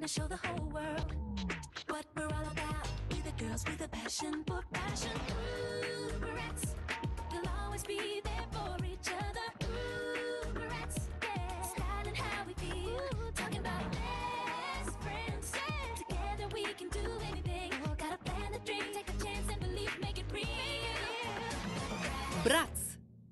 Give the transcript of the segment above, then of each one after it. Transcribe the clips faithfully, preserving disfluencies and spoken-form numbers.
to show the whole world what we're all about. We're the girls with a passion for fashion. Ooh, Barrettes, we'll always be there for each other. Ooh, Barrettes, yeah. Styling how we feel, talking about best friends. Yeah. Together we can do anything. Got a plan, a dream, take a chance and believe, make it real. Братц.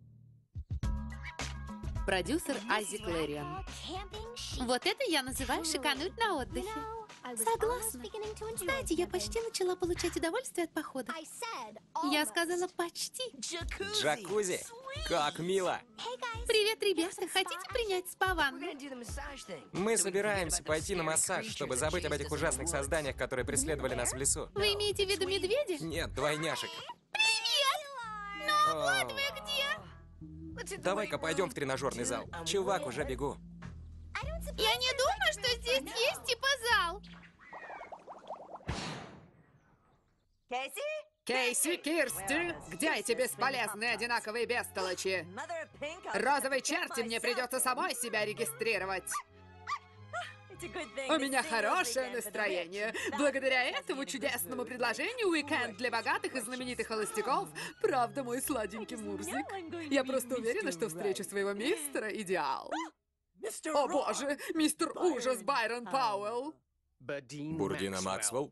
Продюсер Айзек Лэриан. Вот это я называю шикануть на отдыхе. Согласна. Знаете, я почти начала получать удовольствие от похода. Я сказала почти. Джакузи? Как мило! Привет, ребята. Хотите принять спа-ванну? Мы собираемся пойти на массаж, чтобы забыть об этих ужасных созданиях, которые преследовали нас в лесу. Вы имеете в виду медведя? Нет, двойняшек. Привет! Ну вот вы где? Давай-ка пойдем в тренажерный зал. Чувак, уже бегу. Я не думаю, что здесь есть типа зал. Кейси, Кирсти, где эти бесполезные одинаковые бестолочи? Розовой черти мне придется самой себя регистрировать. У меня хорошее настроение. Благодаря этому чудесному предложению уикенд для богатых и знаменитых холостяков. Правда, мой сладенький Мурзик. Я просто уверена, что встречу своего мистера идеал. О боже, мистер Ужас Байрон Пауэлл. Бурдина Максвелл?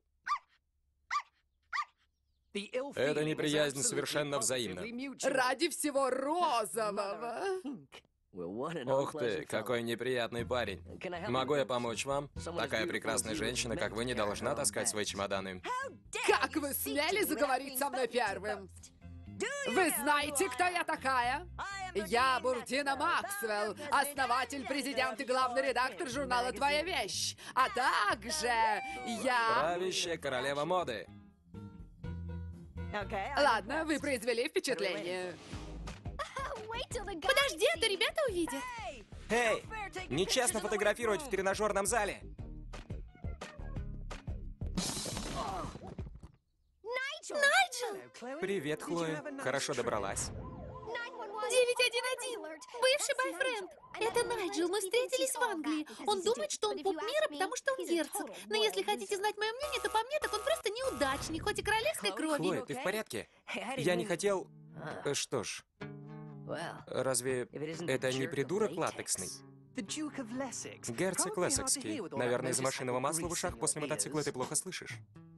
Эта неприязнь совершенно взаимна. Ради всего розового. Ух ты, какой неприятный парень. Могу я помочь вам? Такая прекрасная женщина, как вы, не должна таскать свои чемоданы. Как вы смели заговорить со мной первым? Вы знаете, кто я такая? Я Бурдина Максвелл, основатель, президент и главный редактор журнала «Твоя вещь». А также я... Правящая королева моды. Ладно, вы произвели впечатление. Подожди, а то ребята увидят. Эй, нечестно фотографировать в тренажерном зале. Найджел! Привет, Хлоя. Хорошо добралась. девять один один. Бывший бойфренд. Это Найджел. Мы встретились в Англии. Он думает, что он поп мира, потому что он герцог. Но если хотите знать мое мнение, то по мне, так он просто неудачник, хоть и королевской крови. Хлоя, ты в порядке? Я не хотел... Э, Что ж, разве это не придурок латексный? Герцог Лессекский. Наверное, из-за машинного масла в ушах после мотоцикла ты плохо слышишь.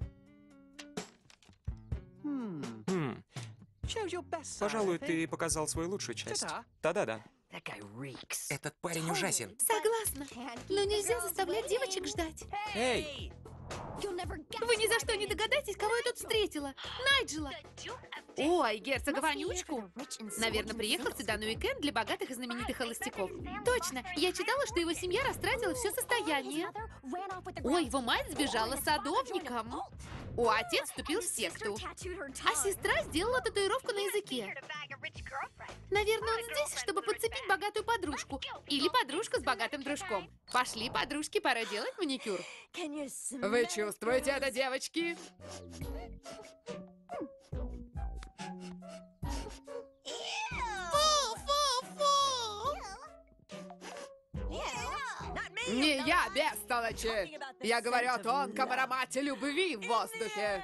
Хм. Пожалуй, ты показал свою лучшую часть. Да-да-да. Этот парень ужасен. Согласна. Но нельзя заставлять девочек ждать. Эй! Вы ни за что не догадаетесь, кого я тут встретила. Найджела. Ой, герцога Вонючку. Наверное, приехал сюда на уикенд для богатых и знаменитых холостяков. Точно. Я читала, что его семья растратила все состояние. Ой, его мать сбежала садовником. О, отец вступил в секту. А сестра сделала татуировку на языке. Наверное, он здесь, чтобы подцепить богатую подружку. Или подружку с богатым дружком. Пошли, подружки, пора делать маникюр. Вы чувствуете это, девочки? Фу-фу-фу! Не я, бестолочи! Я говорю о тонком аромате любви в воздухе.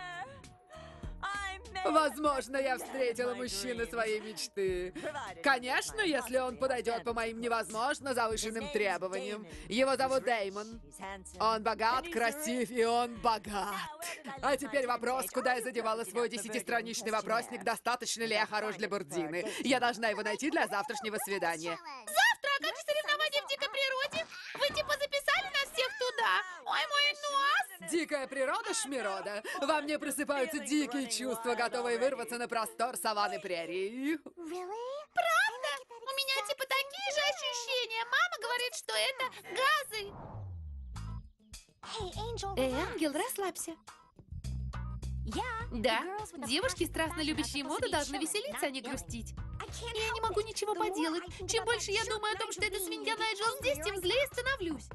Возможно, я встретила мужчину своей мечты. Конечно, если он подойдет по моим невозможно завышенным требованиям. Его зовут Дэймон. Он богат, красив, и он богат. А теперь вопрос, куда я задевала свой десятистраничный вопросник, достаточно ли я хорош для Бурдины. Я должна его найти для завтрашнего свидания. Завтра, а как соревнования в дикой природе? Вы типа записали нас всех туда? Ой, мой нос! Дикая природа, шмирода. Во мне просыпаются дикие чувства, готовые вырваться на простор саванны прерии. Правда? У меня типа такие же ощущения. Мама говорит, что это газы. Эй, ангел, расслабься. Да, девушки, страстно любящие моду, должны веселиться, а не грустить. Я не могу ничего поделать. Чем больше я думаю о том, что эта свинья Найджел здесь, тем злее становлюсь.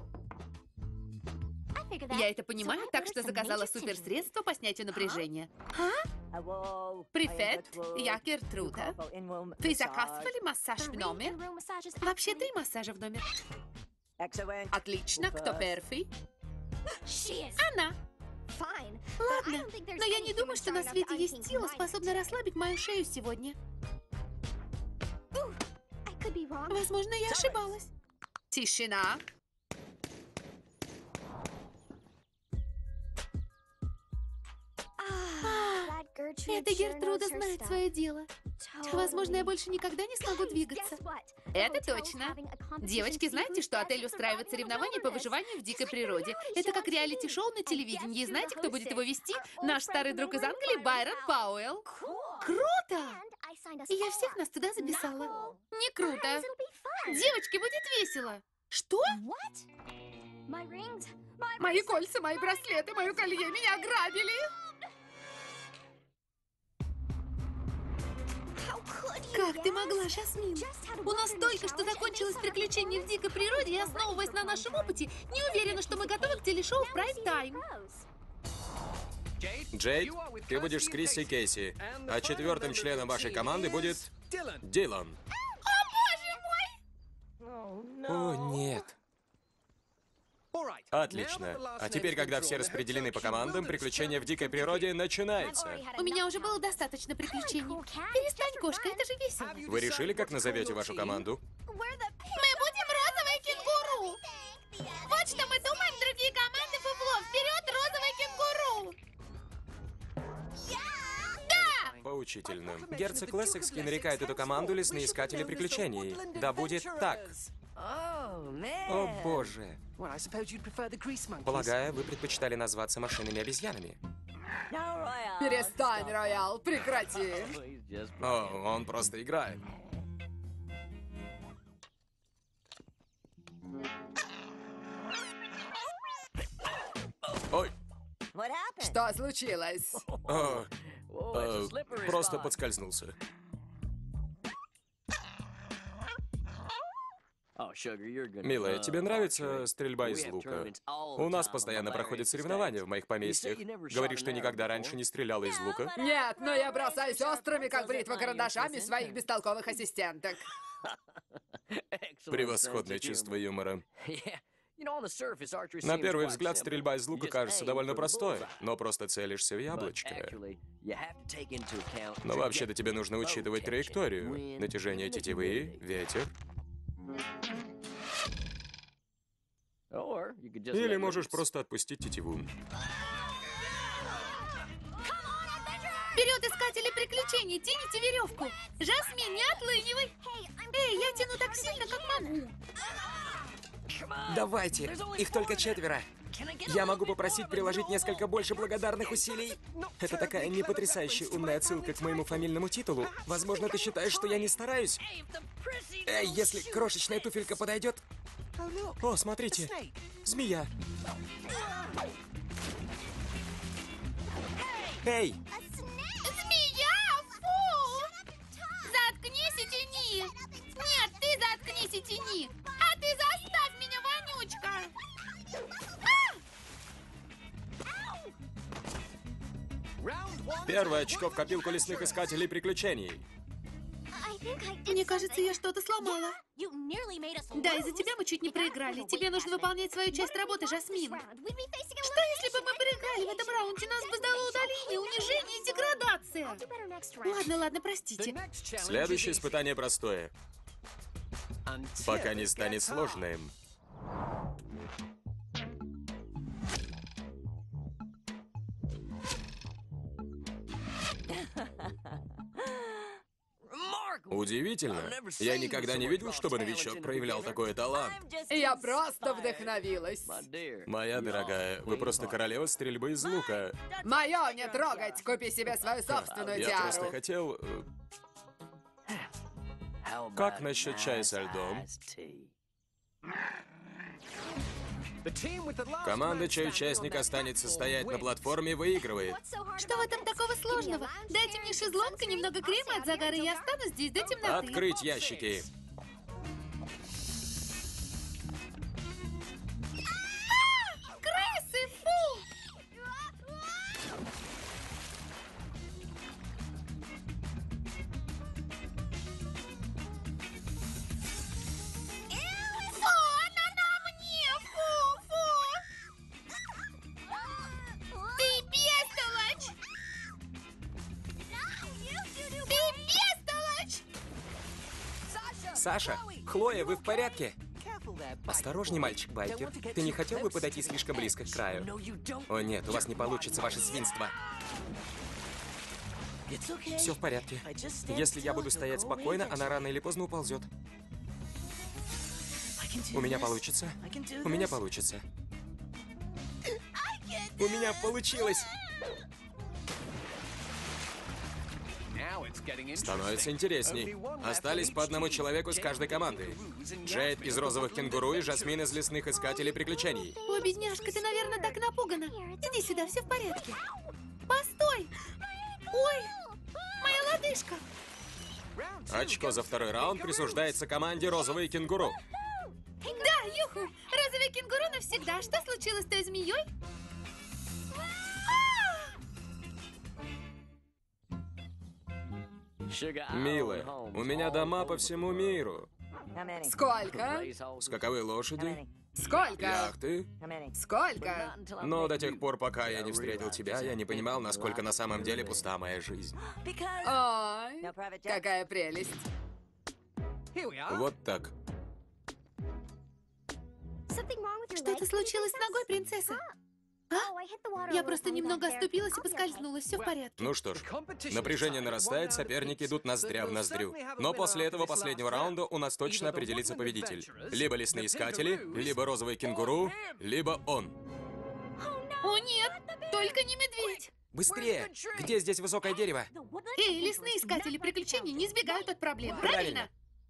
Я это понимаю, так что заказала суперсредство по снятию напряжения. Привет, я Гертруда. Вы заказывали массаж в номер? Вообще три массажа в номер. Отлично, кто первый? Она. Ладно, но я не думаю, что на свете есть сила, способная расслабить мою шею сегодня. Возможно, я ошибалась. Тишина. Эта Гертруда знает свое дело. Возможно, я больше никогда не смогу двигаться. Это точно. Девочки, знаете, что отель устраивает соревнования по выживанию в дикой природе? Это как реалити-шоу на телевидении. И знаете, кто будет его вести? Наш старый друг из Англии Байрон Пауэлл. Круто! И я всех нас туда записала. Не круто. Девочки, будет весело. Что? Мои кольца, мои браслеты, мое колье, меня ограбили. Как ты могла, Жасмин? У нас только что закончилось приключение в дикой природе, и, основываясь на нашем опыте, не уверена, что мы готовы к телешоу в прайм-тайм. Джейд, ты будешь с Крисси Кейси, а четвертым членом вашей команды будет Дилан. О, нет. Отлично. А теперь, когда все распределены по командам, приключение в дикой природе начинается. У меня уже было достаточно приключений. Перестань, кошка, это же весело. Вы решили, как назовете вашу команду? Мы будем розовое кенгуру. Вот что мы думаем, другие команды Фуфло. Вперед, розовое кенгуру! Да! Поучительно. Герцог Лессекский нарекает эту команду «Лесные искатели приключений». Да будет так. О, боже. Полагаю, вы предпочитали назваться машинами-обезьянами. Перестань, Роял, прекрати. О, он просто играет. Ой. Что случилось? О, э, просто подскользнулся. Милая, тебе нравится стрельба из лука? У нас постоянно проходят соревнования в моих поместьях. Говоришь, что никогда раньше не стреляла из лука? Нет, но я бросаюсь острыми, как бритва, карандашами своих бестолковых ассистенток. Превосходное чувство юмора. На первый взгляд, стрельба из лука кажется довольно простой, но просто целишься в яблочко. Но вообще-то тебе нужно учитывать траекторию, натяжение тетивы, ветер. Или можешь просто отпустить тетиву. Вперед, искатели приключений, тяните веревку. Жасмин, не отлынивай. Эй, я тяну так сильно, как могу. Давайте, их только четверо. Я могу попросить приложить несколько больше благодарных усилий. Это такая непотрясающая умная отсылка к моему фамильному титулу. Возможно, ты считаешь, что я не стараюсь? Эй, если крошечная туфелька подойдет... О, смотрите, змея. Эй! Змея, фу! Заткнись и тяни. Нет, ты заткнись и тяни. А ты заставь меня, вонючка. Первое очко в копилку лесных искателей приключений. Мне кажется, я что-то сломала. Да, из-за тебя мы чуть не проиграли. Тебе нужно выполнять свою часть работы, Жасмин. Что, если бы мы проиграли в этом раунде? Нас бы ждало удаление, унижение и деградация. Ладно, ладно, простите. Следующее испытание простое. Пока не станет сложным. Удивительно. Я никогда не видел, чтобы новичок проявлял такой талант. Я просто вдохновилась. Моя дорогая, вы просто королева стрельбы из лука. Мое не трогать! Купи себе свою собственную Я тиару. просто хотел... э, Как насчет чая со льдом? Команда, чей участник останется стоять на платформе, выигрывает. Что в этом такого сложного? Дайте мне шезлонг и немного крема от загара, и я останусь здесь до темноты. Открыть ящики. Крысы, фу! Фу, она на мне! Фу, фу! Саша, Хлоя, вы в порядке? Осторожней, мальчик-байкер. Ты не хотел бы подойти слишком близко к краю? О нет, у вас не получится, ваше свинство. Все в порядке. Если я буду стоять спокойно, она рано или поздно уползет. У меня получится. У меня получится. У меня получилось! Становится интересней. Остались по одному человеку с каждой команды. Джейд из розовых кенгуру и Жасмин из лесных искателей приключений. О, бедняжка, ты, наверное, так напугана. Иди сюда, все в порядке. Постой! Ой, моя лодыжка! Очко за второй раунд присуждается команде розовые кенгуру. Да, юху! Розовый кенгуру навсегда. Что случилось с той змеей? Милая, у меня дома по всему миру. Сколько? Скаковые лошади, Сколько? яхты. Сколько? Но до тех пор, пока я не встретил тебя, я не понимал, насколько на самом деле пуста моя жизнь. Ой, какая прелесть. Вот так. Что-то случилось с ногой, принцесса? А? Я просто немного оступилась и поскользнулась. Все в порядке. Ну что ж, напряжение нарастает, соперники идут ноздря в ноздрю. Но после этого последнего раунда у нас точно определится победитель. Либо лесные искатели, либо розовый кенгуру, либо он. О нет, только не медведь. Быстрее! Где здесь высокое дерево? Эй, лесные искатели приключений не избегают от проблем, правильно?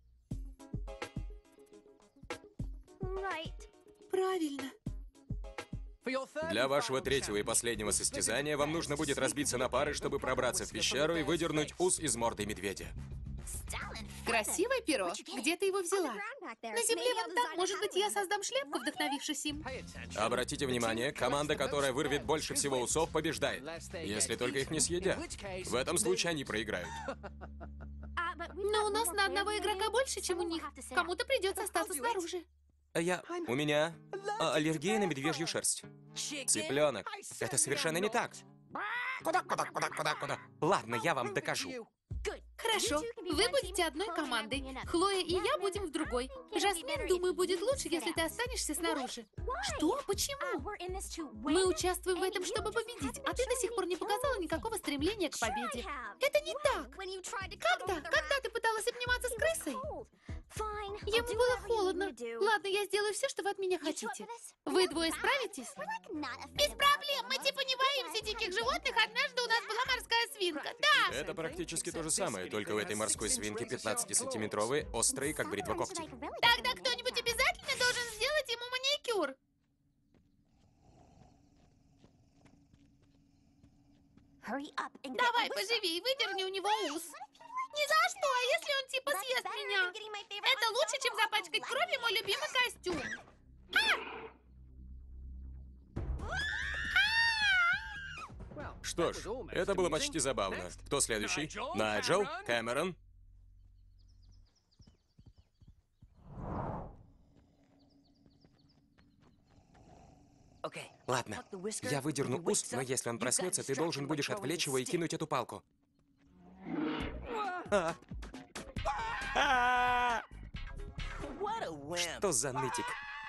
Правильно. Для вашего третьего и последнего состязания вам нужно будет разбиться на пары, чтобы пробраться в пещеру и выдернуть ус из морды медведя. Красивое перо. Где ты его взяла? На земле вон там. Может быть, я создам шляпку, вдохновившись им. Обратите внимание, команда, которая вырвет больше всего усов, побеждает. Если только их не съедят. В этом случае они проиграют. Но у нас на одного игрока больше, чем у них. Кому-то придется остаться снаружи. Я... У меня а, аллергия на медвежью шерсть. Цыпленок. Это совершенно не так. Куда, куда, куда, куда, куда? Ладно, я вам докажу. Хорошо, вы будете одной командой. Хлоя и я будем в другой. Жасмин, думаю, будет лучше, если ты останешься снаружи. Что? Почему? Мы участвуем в этом, чтобы победить, а ты до сих пор не показала никакого стремления к победе. Это не так. Когда? Когда ты пыталась обниматься с крысой? Ему было холодно. Ладно, я сделаю все, что вы от меня хотите. Вы двое справитесь? Без проблем. Мы типа не боимся диких животных. Однажды у нас была морская свинка. Да. Это практически то же самое, только у этой морской свинки пятнадцатисантиметровые, острые, как бритва когти. Тогда кто-нибудь обязательно должен сделать ему маникюр. Давай, поживей, выдерни у него ус. Ни за что, а если он типа съест меня? Это лучше, чем запачкать кровью мой любимый костюм. Что ж, это было почти забавно. Кто следующий? Найджел? Кэмерон? Ладно, я выдерну ус, но если он проснется, ты должен будешь отвлечь его и кинуть эту палку. А. А. Что за нытик?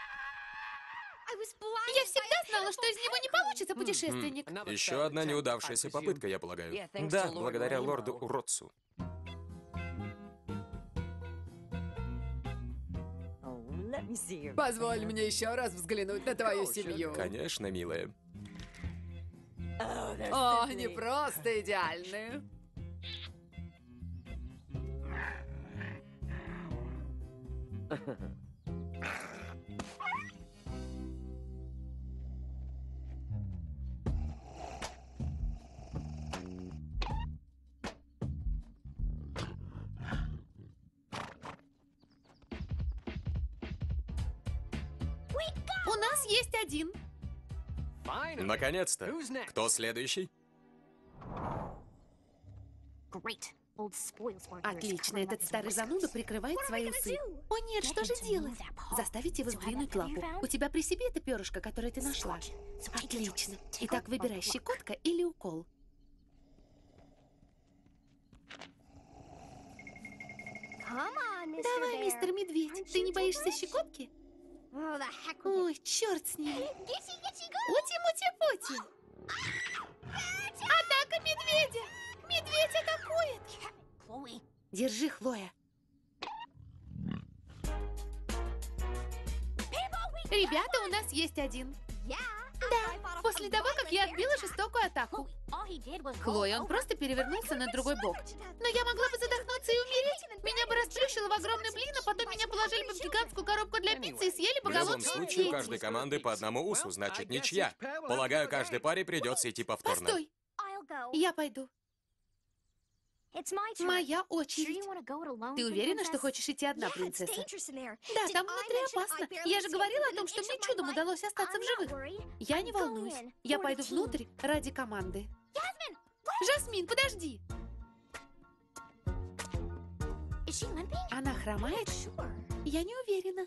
Я всегда знала, что из него не получится путешественник. Еще одна неудавшаяся попытка, я полагаю. Да, благодаря лорду Уродцу. Позволь мне еще раз взглянуть на твою семью. Конечно, милая. О, они просто идеальные. У нас есть один. Наконец-то. Кто следующий? Отлично, этот старый зануда прикрывает свои усы. О нет, что же делать? Заставить его сдвинуть лапу. У тебя при себе это перышко, которое ты нашла? Отлично. Итак, выбирай, щекотка или укол. Давай, мистер Медведь, ты не боишься щекотки? Ой, черт с ним. Ути-мути-пути. Атака медведя! Медведь атакует! Держи, Хлоя. Ребята, у нас есть один. Да, после того, как я отбила жестокую атаку. Хлоя, он просто перевернулся на другой бок. Но я могла бы задохнуться и умереть. Меня бы расплющило в огромный блин, а потом меня положили бы в гигантскую коробку для пиццы и съели бы В любом голодные случае, у дети. каждой команды по одному усу, значит ничья. Полагаю, каждой паре придется идти повторно. Постой, я пойду. Моя очередь. Ты уверена, что хочешь идти одна, принцесса? Да, там внутри опасно. Я же говорила о том, что мне чудом удалось остаться в живых. Я не волнуюсь. Я пойду внутрь ради команды. Жасмин, подожди. Она хромает? Я не уверена.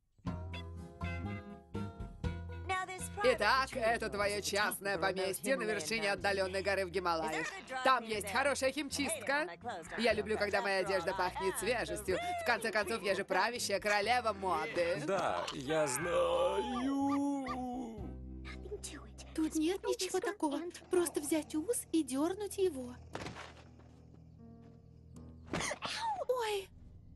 Итак, это твое частное поместье на вершине отдаленной горы в Гималаях. Там есть хорошая химчистка. Я люблю, когда моя одежда пахнет свежестью. В конце концов, я же правящая королева моды. Да, я знаю. Тут нет ничего такого. Просто взять ус и дернуть его. Ой.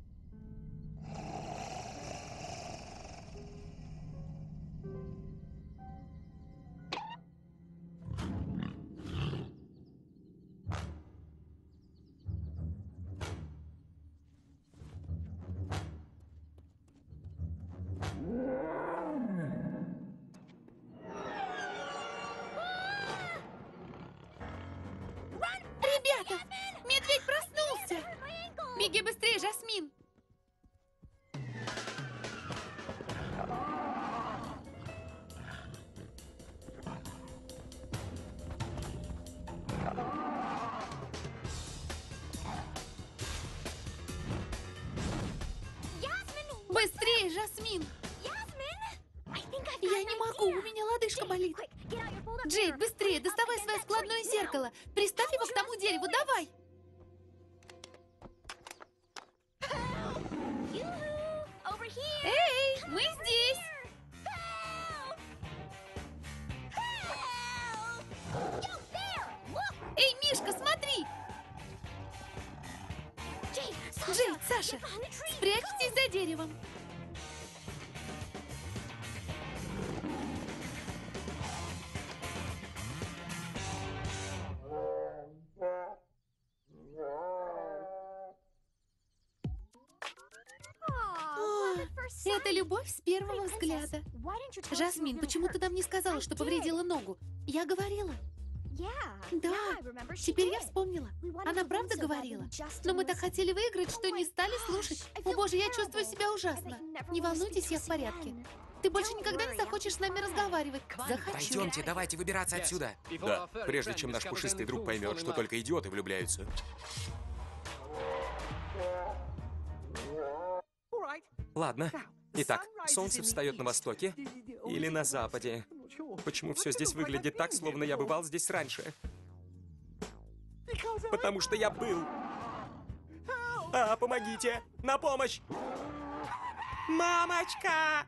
Ребята, медведь проснулся. Беги быстрее, Жасмин. Быстрее, Жасмин. Я не могу, у меня лодыжка болит. Джейд, быстрее, доставай свое складное зеркало. Приставь его к тому дереву, давай. Эй, мы здесь. Эй, Мишка, смотри. Джейд, Саша, спрячьтесь за деревом. Это любовь с первого взгляда. Жасмин, почему ты нам не сказала, что повредила ногу? Я говорила. Да, теперь я вспомнила. Она правда говорила. Но мы так хотели выиграть, что не стали слушать. О боже, я чувствую себя ужасно. Не волнуйтесь, я в порядке. Ты больше никогда не захочешь с нами разговаривать. Захочу. Пойдемте, давайте выбираться отсюда. Да, прежде чем наш пушистый друг поймет, что только идиоты влюбляются. Ладно. Итак, солнце встает на востоке или на западе? Почему все здесь выглядит так, словно я бывал здесь раньше? Потому что я был. А, помогите! На помощь! Мамочка!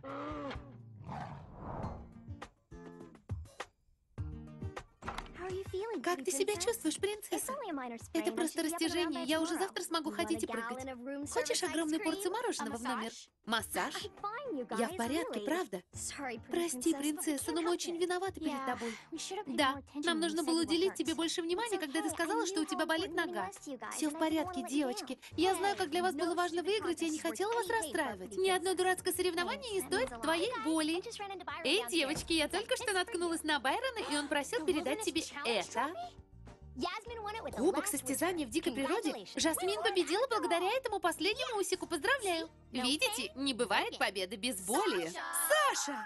Как ты себя чувствуешь, принцесса? Это просто растяжение. Я уже завтра смогу ходить и прыгать. Хочешь огромную порцию мороженого в номер? Массаж? Я в порядке, правда? Прости, принцесса, но мы очень виноваты перед тобой. Да, нам нужно было уделить тебе больше внимания, когда ты сказала, что у тебя болит нога. Все в порядке, девочки. Я знаю, как для вас было важно выиграть, и я не хотела вас расстраивать. Ни одно дурацкое соревнование не стоит твоей боли. Эй, девочки, я только что наткнулась на Байрона, и он просил передать тебе это. Кубок состязаний в дикой природе. Жасмин победила благодаря этому последнему усику. Поздравляю. Видите, не бывает победы без боли. Саша!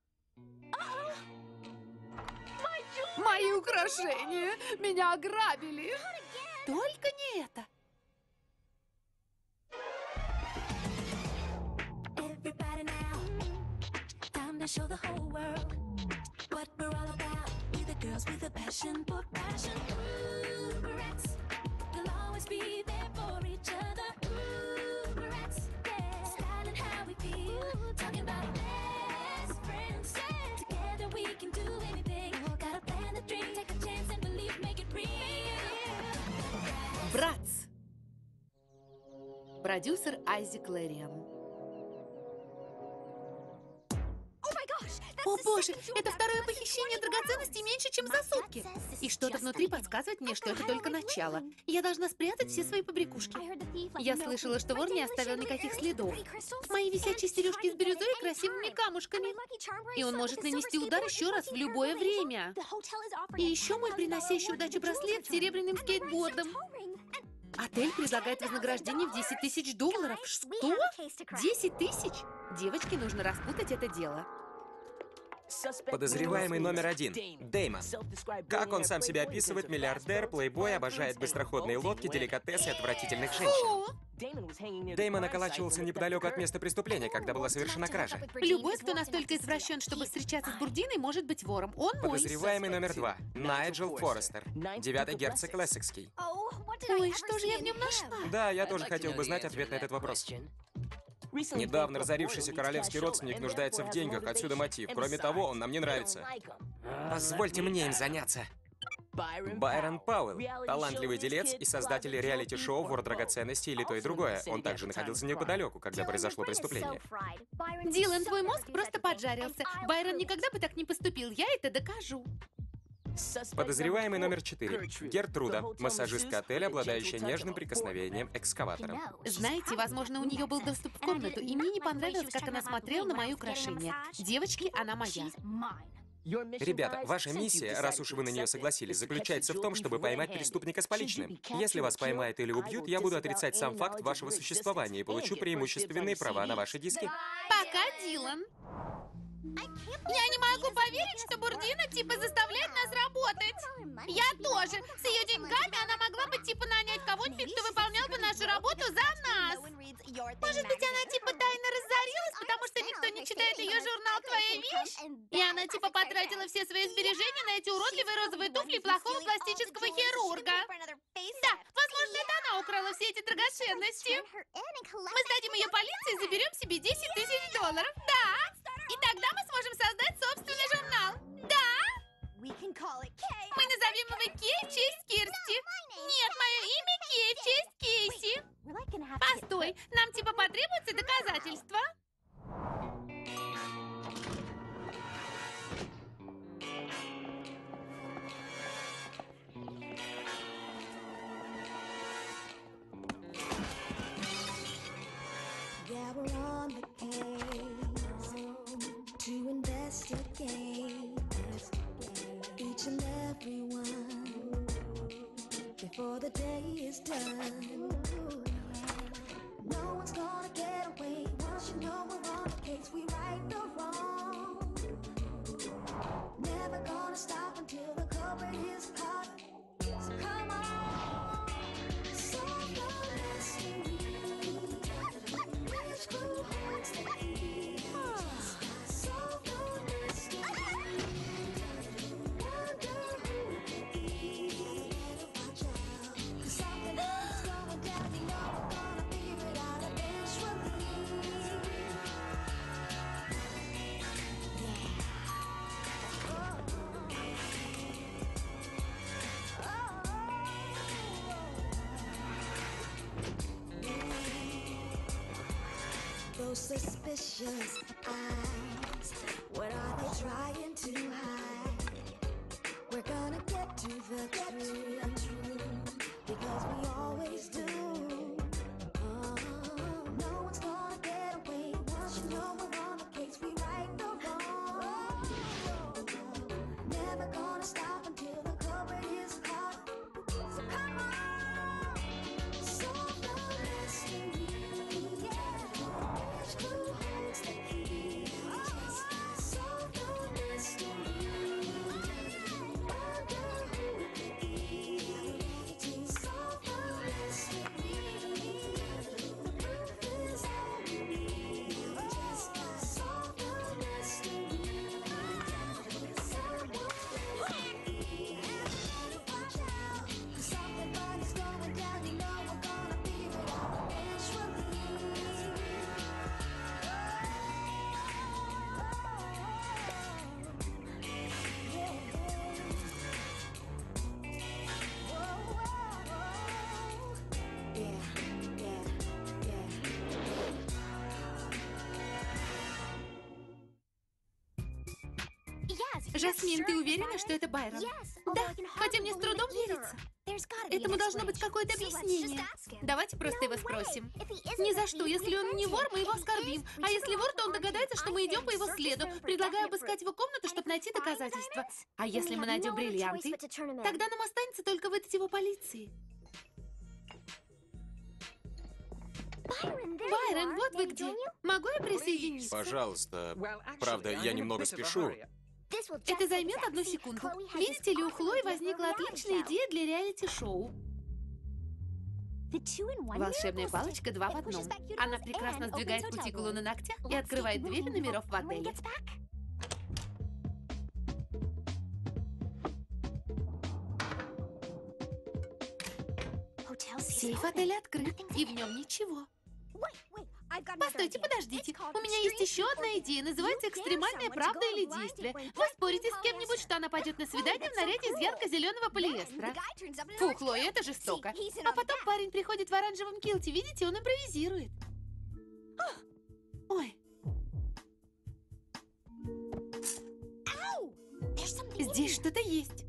Мои украшения! Меня ограбили! Только не это. Everybody now, time to show the whole world what we're all about. We the girls with a passion for fashion. Ooh, Rex, you'll always be there for each other. Ooh, продюсер Айзек Лэриан. О боже, это второе похищение драгоценностей меньше, чем за сутки. И что-то внутри подсказывает мне, что это только начало. Я должна спрятать все свои побрякушки. Я слышала, что вор не оставил никаких следов. Мои висячие сережки с бирюзой и красивыми камушками. И он может нанести удар еще раз в любое время. И еще мой приносящий удачу браслет с серебряным скейтбордом. Отель предлагает вознаграждение в десять тысяч долларов. Что? десять тысяч? Девочке нужно распутать это дело. Подозреваемый номер один – Дэймон. Как он сам себя описывает, миллиардер, плейбой, обожает быстроходные лодки, деликатесы и отвратительных женщин. О! Дэймон околачивался неподалеку от места преступления, когда была совершена кража. Любой, кто настолько извращен, чтобы встречаться с Бурдиной, может быть вором. Он мой. Подозреваемый номер два – Найджел Форестер, девятый герцог Лессекский. Ой, что же я в нем нашла? Да, я тоже хотел бы знать ответ на этот вопрос. Недавно разорившийся королевский родственник нуждается в деньгах, отсюда мотив. Кроме того, он нам не нравится. Позвольте мне им заняться. Байрон Пауэлл, талантливый делец и создатель реалити-шоу «Вор драгоценностей» или то и другое. Он также находился неподалеку, когда произошло преступление. Дилан, твой мозг просто поджарился. Байрон никогда бы так не поступил, я это докажу. Подозреваемый номер четыре. Гертруда, массажистка отеля, обладающая нежным прикосновением экскаватором. Знаете, возможно, у нее был доступ в комнату, и мне не понравилось, как она смотрела на мое украшение. Девочки, она моя. Ребята, ваша миссия, раз уж вы на нее согласились, заключается в том, чтобы поймать преступника с поличным. Если вас поймают или убьют, я буду отрицать сам факт вашего существования и получу преимущественные права на ваши диски. Пока, Дилан. Я не могу поверить, что Бурдина типа заставляет нас работать. Я тоже. С ее деньгами она могла бы типа нанять кого-нибудь, кто выполнял бы нашу работу за нас. Может быть, она типа тайно разорилась, потому что никто не читает ее журнал «Твоя вещь»? И она типа потратила все свои сбережения на эти уродливые розовые туфли плохого пластического хирурга. Да, возможно, это она украла все эти драгоценности. Мы сдадим ее полиции и заберем себе десять тысяч долларов. Да. И тогда мы сможем создать собственный журнал. Да. Мы назовем его Кей в честь Кирсти. Нет, мое имя Кей в честь Кейси. Постой, нам типа потребуется доказательства. Yeah, we're on the case to investigate each and every one before the day is done. No one's gonna get away once you know we're on the case. We right the wrong. Never gonna stop until the culprit is caught. So come on, solve the mystery. Which clue holds the key? Solve the mystery. Wonder who it could be. Watch out, 'cause something is going down. You know we're gonna figure it out eventually. Those suspicious eyes, what are they trying to hide? We're gonna get to the truth, because we always do. Oh, no one's gonna get away once you know we're on the case. We right the wrong. Never gonna stop until the culprit is caught. So come on, solve the mystery. Which clue holds the key? Solve the mystery. Wonder who it could be. To solve the mystery, the proof is all we need. Just Жасмин, ты уверена, что это Байрон? Да, хотя мне с трудом верится. Этому должно быть какое-то объяснение. Давайте просто его спросим. Ни за что. Если он не вор, мы его оскорбим. А если вор, то он догадается, что мы идем по его следу. Предлагаю обыскать его комнату, чтобы найти доказательства. А если мы найдем бриллианты, тогда нам останется только выдать его полиции. Байрон, вот вы где. Могу я присоединиться? Пожалуйста. Правда, я немного спешу. Это займет одну секунду. Видите ли, у Хлои возникла отличная идея для реалити-шоу. Волшебная палочка два в одном. Она прекрасно сдвигает кутикулу на ногтях и открывает двери номеров в отеле. Сейф отеля открыт, и в нем ничего. Постойте, подождите. У меня есть еще одна идея. Называется «Экстремальная правда или действие». Вы спорите с кем-нибудь, что она пойдет на свидание в наряде из ярко-зеленого полиэстера. Фу, Хлоя, это жестоко. А потом парень приходит в оранжевом килте. Видите, он импровизирует. Ой. Здесь что-то есть.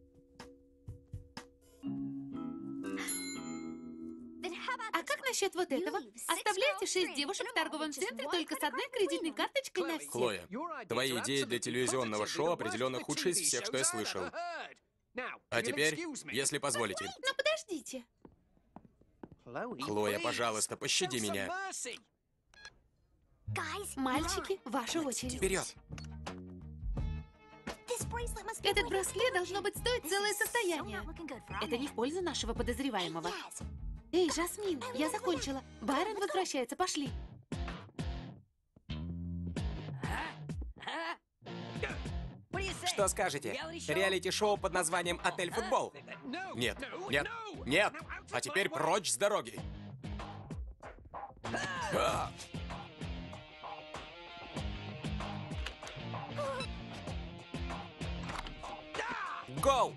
А как насчет вот этого? Оставляйте шесть девушек в торговом центре только с одной кредитной карточкой на всех. Хлоя, твои идеи для телевизионного шоу определенно худшие из всех, что я слышал. А теперь, если позволите. Но подождите. Хлоя, пожалуйста, пощади меня. Мальчики, ваша очередь. Вперед! Этот браслет, должно быть, стоит целое состояние. Это не в пользу нашего подозреваемого. Эй, Жасмин, я закончила. Байрон возвращается, пошли. Что скажете? Реалити-шоу под названием «Отель Футбол»? Нет, нет, нет! А теперь прочь с дороги! А! Гол!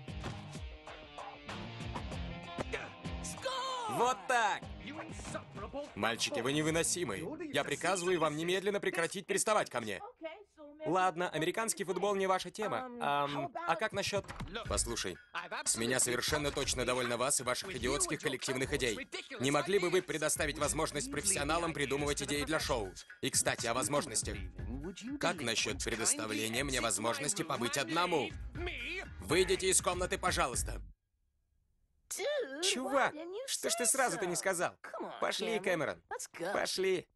Вот так! Мальчики, вы невыносимы. Я приказываю вам немедленно прекратить приставать ко мне. Ладно, американский футбол не ваша тема. Ам, а как насчет... Послушай, с меня совершенно точно довольно вас и ваших идиотских коллективных идей. Не могли бы вы предоставить возможность профессионалам придумывать идеи для шоу? И, кстати, о возможностях. Как насчет предоставления мне возможности побыть одному? Выйдите из комнаты, пожалуйста. Чувак, что ж ты сразу-то не сказал? Пошли, Кэмерон. Пошли.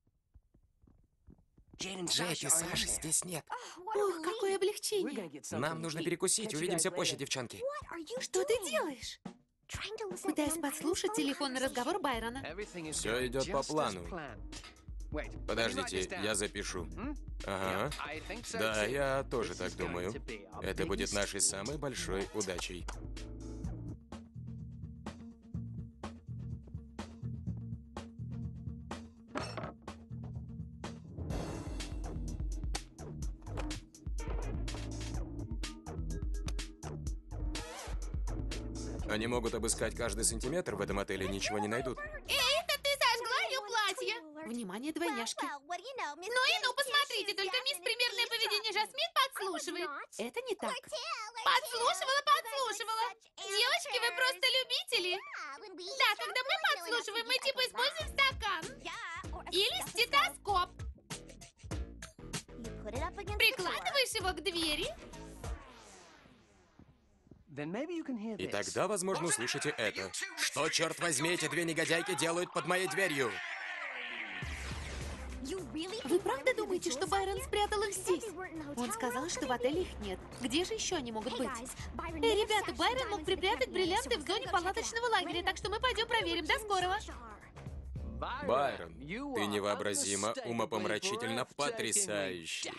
Джейк и Саши здесь нет. Ох, какое облегчение. Нам нужно перекусить. Увидимся позже, девчонки. Что ты делаешь? Пытаюсь подслушать телефонный разговор Байрона. Все идет по плану. Подождите, я запишу. Ага. Да, я тоже так думаю. Это будет нашей самой большой удачей. Они могут обыскать каждый сантиметр в этом отеле и ничего не найдут. Это ты сожгла ее платье! Внимание, двойняшки. Ну и ну, посмотрите, только мисс примерное поведение Жасмин подслушивает. Это не так. Подслушивала, подслушивала. Девочки, вы просто любители. Да, когда мы подслушиваем, мы типа используем стакан. Или стетоскоп. Прикладываешь его к двери. И тогда, возможно, услышите это. Что, черт возьми, эти две негодяйки делают под моей дверью? Вы правда думаете, что Байрон спрятал их здесь? Он сказал, что в отеле их нет. Где же еще они могут быть? Эй, ребята, Байрон мог припрятать бриллианты в зоне палаточного лагеря, так что мы пойдем проверим. До скорого. Байрон, ты невообразимо умопомрачительно потрясающий.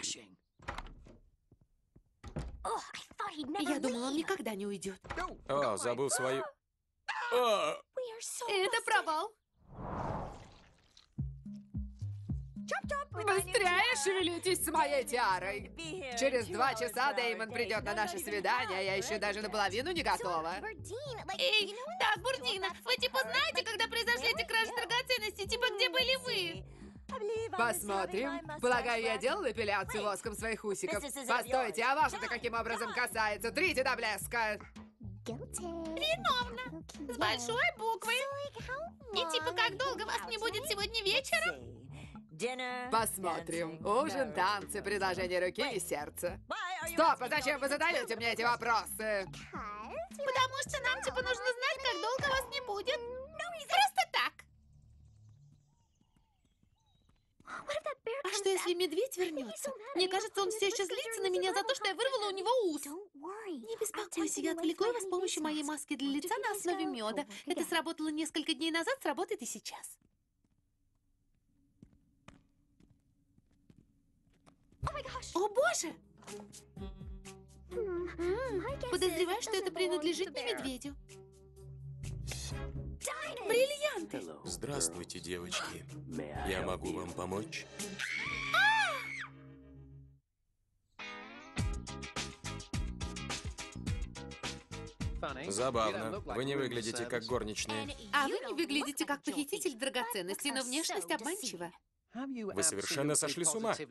Я думала, он никогда не уйдет. О, забыл свою... О! Это провал. Быстрее шевелитесь с моей тиарой. Через два часа Дэймон придет на наше свидание, а я еще даже наполовину не готова. Эй, так, Бурдина, вы типа знаете, когда произошли эти кражи драгоценностей? Типа, где были вы? Посмотрим. Полагаю, я делала эпиляцию воском своих усиков. Постойте, а вас это каким образом касается? Трите до блеска. Виновна. С большой буквы. И типа, как долго вас не будет сегодня вечером? Посмотрим. Ужин, танцы, предложение руки и сердца. Стоп, а зачем вы задаете мне эти вопросы? Потому что нам типа нужно знать, как долго вас не будет. Просто так. А что, если медведь вернется? Мне кажется, он все еще злится на меня за то, что я вырвала у него ус. Не беспокойся, я отвлеку его с помощью моей маски для лица на основе меда. Это сработало несколько дней назад, сработает и сейчас. О боже! М, Подозреваю, что это принадлежит не медведю. Бриллианты! Здравствуйте, девочки. Я могу вам помочь? Забавно. Вы не выглядите как горничные. А вы не выглядите как похититель драгоценностей, но внешность обманчива. Вы совершенно сошли с ума.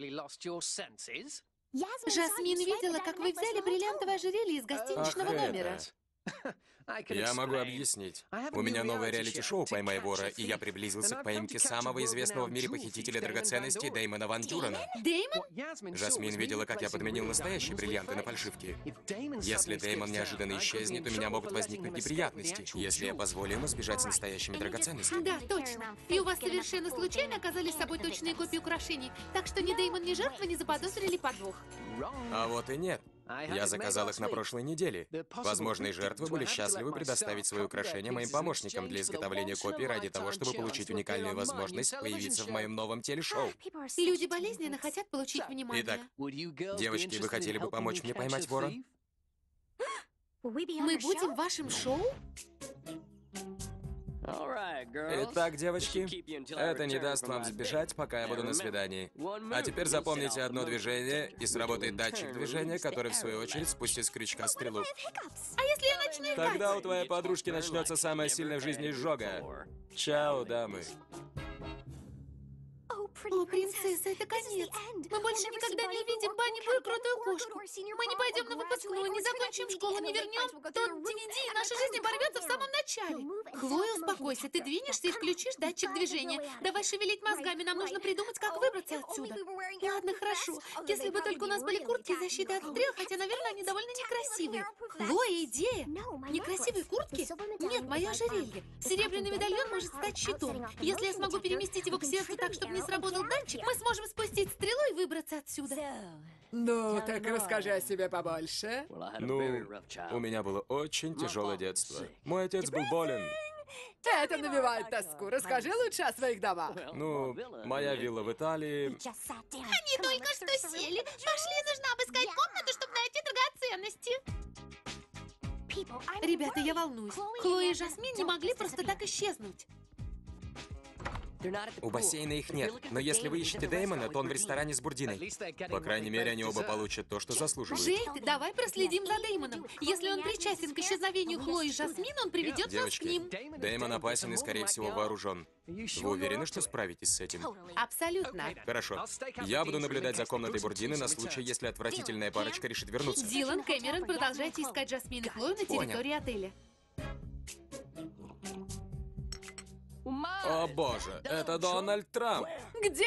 Жасмин видела, как вы взяли бриллиантовое ожерелье из гостиничного Ах, это. номера. Я могу объяснить. У меня новое реалити-шоу «Поймай вора», и я приблизился к поимке самого известного в мире похитителя драгоценностей Дэймона Ван Дюрена. Дэймон? Жасмин видела, как я подменил настоящие бриллианты на фальшивки. Если Дэймон неожиданно исчезнет, у меня могут возникнуть неприятности, если я позволю ему сбежать с настоящими драгоценностями. Да, точно. И у вас совершенно случайно оказались с собой точные копии украшений, так что ни Дэймон, ни жертва не заподозрили подвох. А вот и нет. Я заказал их на прошлой неделе. Возможные жертвы были счастливы предоставить свои украшения моим помощникам для изготовления копий ради того, чтобы получить уникальную возможность появиться в моем новом телешоу. Люди болезненно хотят получить внимание. Итак, девочки, вы хотели бы помочь мне поймать вора? Мы будем в вашем шоу? Итак, девочки, это не даст вам сбежать, пока я буду на свидании. А теперь запомните одно движение, и сработает датчик движения, который, в свою очередь, спустит с крючка стрелу. А если я начну играть? Тогда у твоей подружки начнется самая сильная в жизни изжога. Чао, дамы. О, принцесса, это конец. Мы больше никогда не увидим Банни Бой крутую кошку. Мы не пойдем на выпускную, не закончим школу, не вернем тот ди ви ди, и наша жизнь оборвется в самом начале. Хлоя, успокойся, ты двинешься и включишь датчик движения. Давай шевелить мозгами, нам нужно придумать, как выбраться отсюда. Ладно, хорошо. Если бы только у нас были куртки и защиты от стрел, хотя, наверное, они довольно некрасивые. Хлоя, идея! Некрасивые куртки? Нет, мое ожерелье. Серебряный медальон может стать щитом. Если я смогу переместить его к сердцу так, чтобы не сработал датчик, мы сможем спустить стрелу и выбраться отсюда. Ну, так расскажи о себе побольше. Ну, у меня было очень тяжелое детство. Мой отец был болен. Это навевает тоску. Расскажи лучше о своих домах. Ну, моя вилла в Италии. Они только что сели. Пошли, нужно обыскать комнату, чтобы найти драгоценности. Ребята, я волнуюсь. Хлоя и Жасмин не могли просто так исчезнуть. У бассейна их нет, но если вы ищете Дэймона, то он в ресторане с Бурдиной. По крайней мере, они оба получат то, что заслуживают. Джейд, давай проследим за Дэймоном. Если он причастен к исчезновению Хлои и Жасмин, он приведет нас к Девочки, ним. Дэймон опасен и, скорее всего, вооружен. Вы уверены, что справитесь с этим? Абсолютно. Хорошо. Я буду наблюдать за комнатой Бурдины на случай, если отвратительная парочка решит вернуться. Дилан, Кэмерон, продолжайте искать Жасмин и Хлою на территории отеля. О боже, это Дональд Трамп! Где?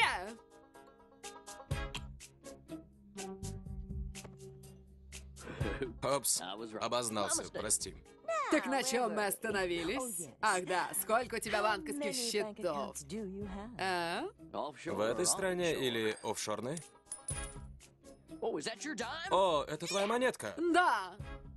Опс, обознался, прости. Так на чем мы остановились? Ах да, сколько у тебя банковских счетов? А? В этой стране или офшорной? О, это твоя монетка. Да.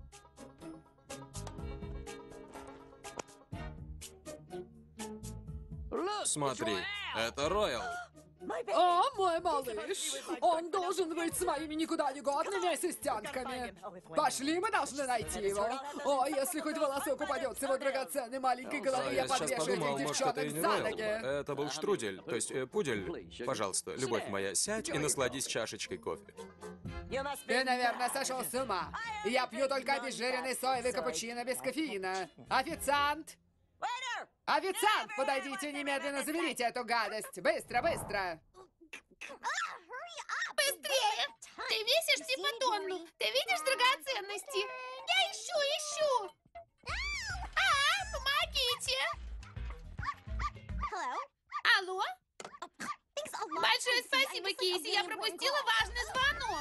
Смотри, это Роял. О, мой малыш! Он должен быть с моими никуда не годными ассистентками. Пошли, мы должны найти его. О, если хоть волосок упадет с его драгоценной маленькой головы, я Я сейчас подвешу подумал, этих может, это и девчонок не за Роял. ноги. Это был штрудель, то есть э, пудель. Пожалуйста, любовь моя, сядь и насладись чашечкой кофе. Ты, наверное, сошел с ума. Я пью только обезжиренный соевый капучино без кофеина. Официант! Официант, подойдите немедленно, заберите эту гадость. Быстро, быстро. Донну. Ты видишь драгоценности? Я ищу, ищу. А, помогите. Алло? Большое спасибо, Кейси. Я пропустила важный звонок.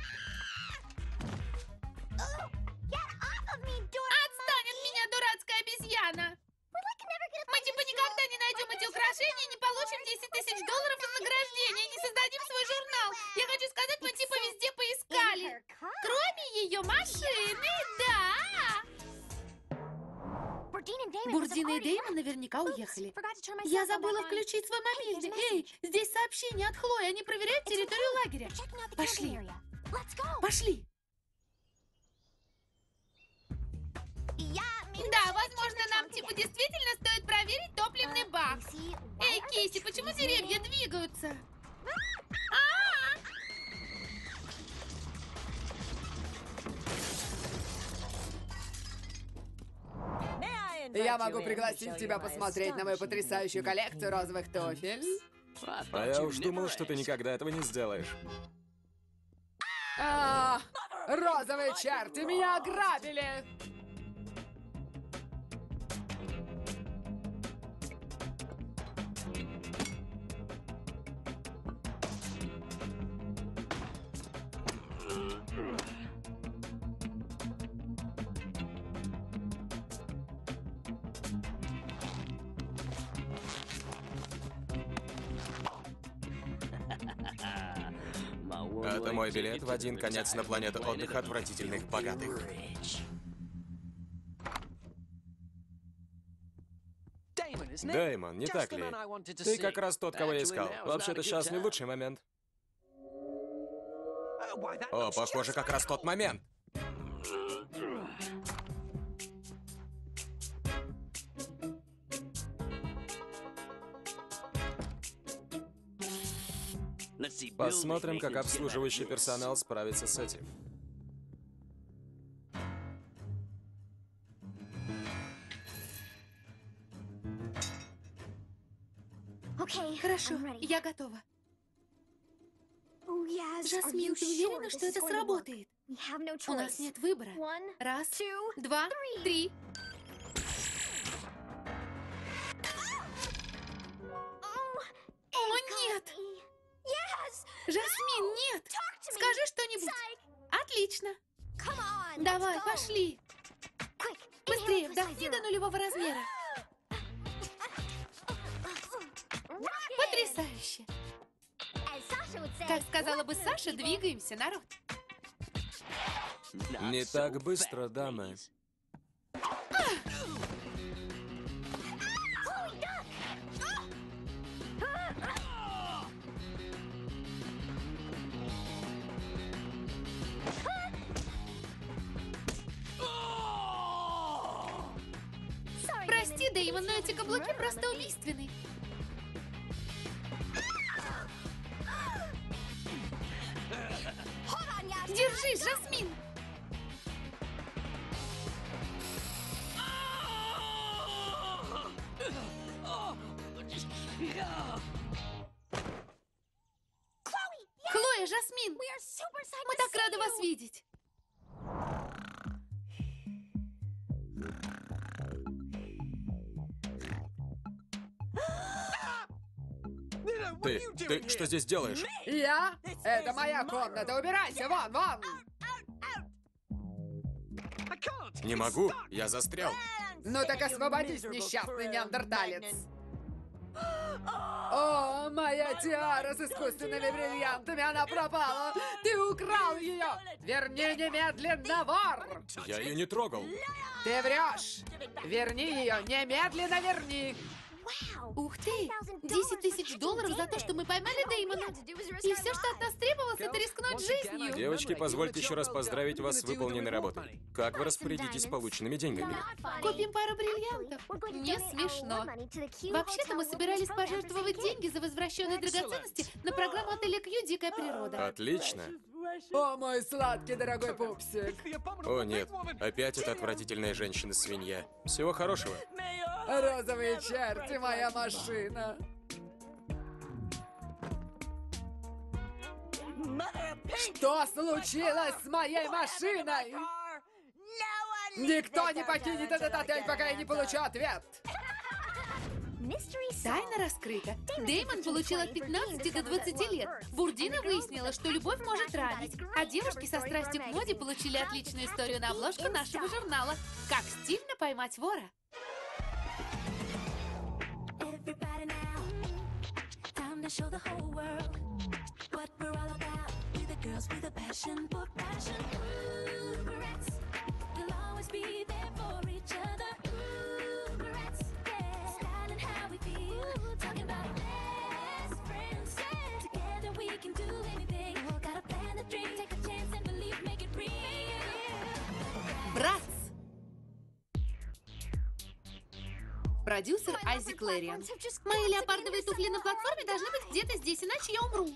Отстань от меня, дурацкая обезьяна. Мы типа никогда не найдем эти украшения, не получим десять тысяч долларов вознаграждения, не создадим свой журнал. Я хочу сказать, мы типа везде поискали. Кроме ее машины, да. Бурдина и Дэймон наверняка уехали. Я забыла включить свой мобильный. Эй, здесь сообщение от Хлои. Они проверяют территорию лагеря. Пошли. Пошли. Да, возможно, нам типа действительно стоит проверить топливный бак. Эй, Кейси, почему деревья двигаются? А-а-а! Я могу пригласить тебя посмотреть на мою потрясающую коллекцию розовых туфель. А я уж думал, что ты никогда этого не сделаешь. А, розовые черти, меня ограбили! Это мой билет в один конец на планету отдыха отвратительных богатых. Дэймон, не так ли? Ты как раз тот, кого я искал. Вообще-то сейчас не лучший момент. О, похоже, как раз тот момент. Посмотрим, как обслуживающий персонал справится с этим. Хорошо, я готова. Жасмин, ты уверена, что это сработает? У нас нет выбора. Раз, два, три. О, нет! Жасмин, нет! Скажи что-нибудь. Отлично. Давай, пошли. Быстрее, вдохни до нулевого размера. Потрясающе. Как сказала бы Саша, двигаемся, народ. Не так быстро, дамы. Прости, Дэймон, но эти каблуки просто убийственны. Держись, Жасмин! Хлоя, Жасмин! Мы так рады вас видеть! Ты, ты что здесь делаешь? Я? Это моя комната, убирайся, вон, вон! Не могу, я застрял. Ну так освободись, несчастный неандерталец! О, моя тиара с искусственными бриллиантами, она пропала! Ты украл ее! Верни немедленно, вор! Я ее не трогал. Ты врешь! Верни ее, немедленно верни! Ух ты! десять тысяч долларов за то, что мы поймали Дэймона. И все, что от нас требовалось, это рискнуть жизнью. Девочки, позвольте еще раз поздравить вас с выполненной работой. Как вы распорядитесь полученными деньгами? Купим пару бриллиантов. Не смешно. Вообще-то мы собирались пожертвовать деньги за возвращенные драгоценности на программу отеля Кью «Дикая природа». Отлично. О, мой сладкий дорогой пупсик! О нет, опять эта отвратительная женщина-свинья. Всего хорошего. Розовые черти, моя машина! Что случилось с моей машиной? Никто не покинет этот отель, пока я не получу ответ. Тайна раскрыта. Дэймон получил от пятнадцати до двадцати лет. Бурдина выяснила, что любовь может ранить. А девушки со страстью к моде получили отличную историю на обложку нашего журнала. Как стильно поймать вора. Everybody now, time to show the whole world what we're all about. We the girls with a passion for fashion. Ooh, Barrettes, you'll always be there for each other. Ooh, Barrettes, yeah. Style and how we feel, talking about best friends. Yeah. Together we can do anything. Gotta plan the dream, take a chance and believe, make it real. Братц. Продюсер Айзек Лэриан. Мои леопардовые туфли на платформе должны быть где-то здесь, иначе я умру.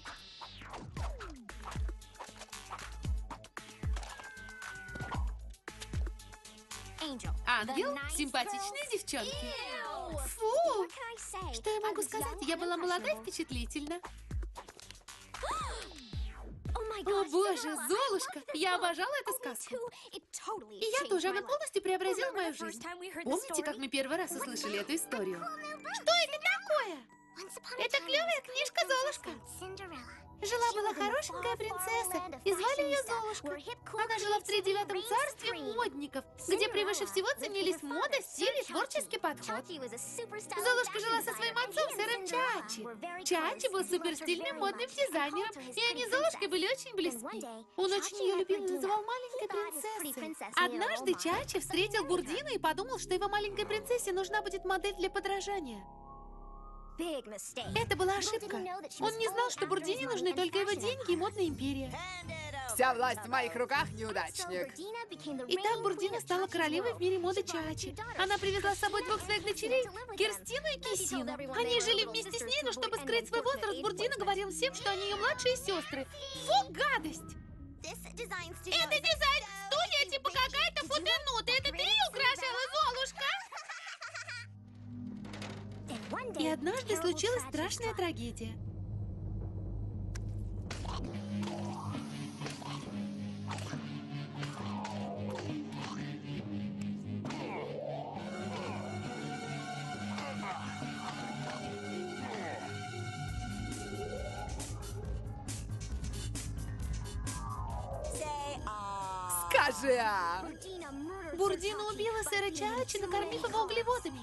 Ангел, симпатичные девчонки. Фу! Что я могу сказать? Я была молода и впечатлительна. О боже, Золушка! Я обожала эту сказку. И я тоже, она полностью преобразила мою жизнь. Помните, как мы первый раз услышали эту историю? Что это такое? Это клевая книжка «Золушка». Жила-была хорошенькая принцесса, и звали ее Золушка. Она жила в тридевятом царстве модников, где превыше всего ценились мода, стиль и творческий подход. Золушка жила со своим отцом, сэром Чаачи. Чаачи был суперстильным модным дизайнером, и они с Золушкой были очень близки. Он очень ее любил и называл маленькой принцессой. Однажды Чаачи встретил Бурдину и подумал, что его маленькой принцессе нужна будет модель для подражания. Это была ошибка. Он не знал, что Бурдине нужны только его деньги и модная империя. Вся власть в моих руках, неудачник. И так Бурдина стала королевой в мире моды Чаачи. Она привезла с собой двух своих дочерей, Кирстину и Кисину. Они жили вместе с ней, но чтобы скрыть свой возраст, Бурдина говорила всем, что они ее младшие сестры. Фу, гадость! Это дизайн студия типа какая-то фотонута. Это ты ее украшала, Золушка? И однажды случилась страшная трагедия. Скажи, а! Бурдина убила сэра Чаачи, накормив его углеводами.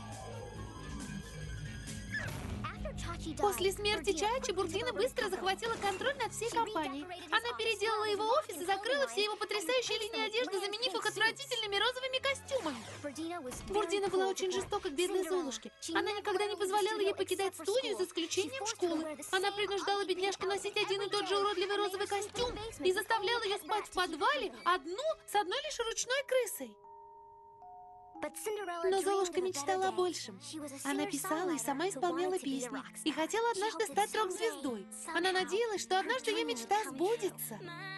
После смерти Чаачи Бурдина быстро захватила контроль над всей компанией. Она переделала его офис и закрыла все его потрясающие линии одежды, заменив их отвратительными розовыми костюмами. Бурдина была очень жестока к бедной Золушке. Она никогда не позволяла ей покидать студию, за исключением школы. Она принуждала бедняжку носить один и тот же уродливый розовый костюм и заставляла ее спать в подвале одну с одной лишь ручной крысой. Но Золушка мечтала о большем. Она писала и сама исполняла песни. И хотела однажды стать рок-звездой. Она надеялась, что однажды ее мечта сбудется.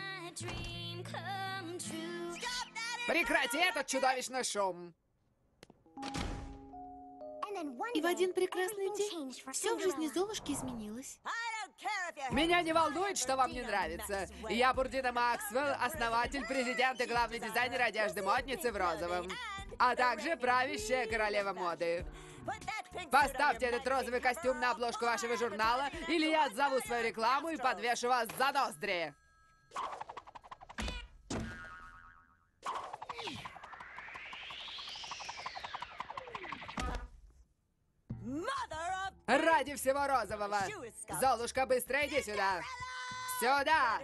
Прекрати этот чудовищный шум! И в один прекрасный день все в жизни Золушки изменилось. Меня не волнует, что вам не нравится. Я Бурдина Максвелл, основатель, президент и главный дизайнер одежды модницы в розовом. А также правящая королева моды. Поставьте этот розовый костюм на обложку вашего журнала, или я отзову свою рекламу и подвешу вас за ноздри. Ради всего розового! Золушка, быстро иди сюда! Сюда!